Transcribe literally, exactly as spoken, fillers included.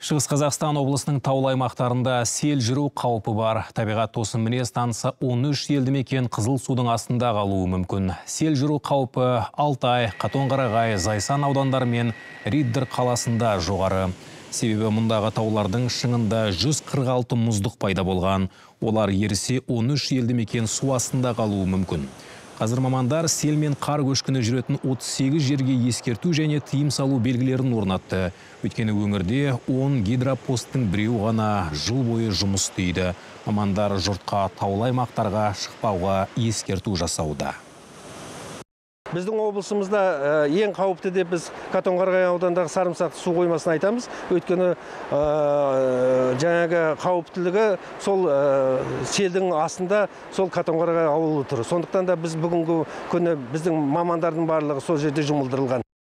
Шығыс Қазақстан облысының таулы аймақтарында сел жүру қаупі бар. Табиғат тосын мінез танысы он үш елді мекен қызыл судың астында қалуы мүмкін. Сел жүру қаупі Алтай, Қатонқарағай, Зайсан аудандары мен Риддер қаласында жоғары. Себебі мұндағы таулардың шыңында жүз қырық алты мұздық пайда болған. Олар ерісе он үш елді мекен су астында қалуы мүмкін. Қазір мамандар сел мен қар көшкіні жүретін отыз сегіз жерге ескерту және тыйым салу белгілерін орнатты. Өйткені өңірде он гидропосттың біреу ғана жыл бойы жұмыс істейді. Мамандар жұртқа таулы аймақтарға шықпауға ескерту жасауда. Біздің облысымызда ең қауіпті деп біз Қатонқарағай аудандағы Сарымсақты су қоймасын айтамыз. Өйткені жаңағы қауіптілігі сол селдің астында сол Қатонқарағай ауылы тұр. Сондықтан да біз бүгінгі күні біздің мамандардың барлығы сол жерде жұмылдырылған.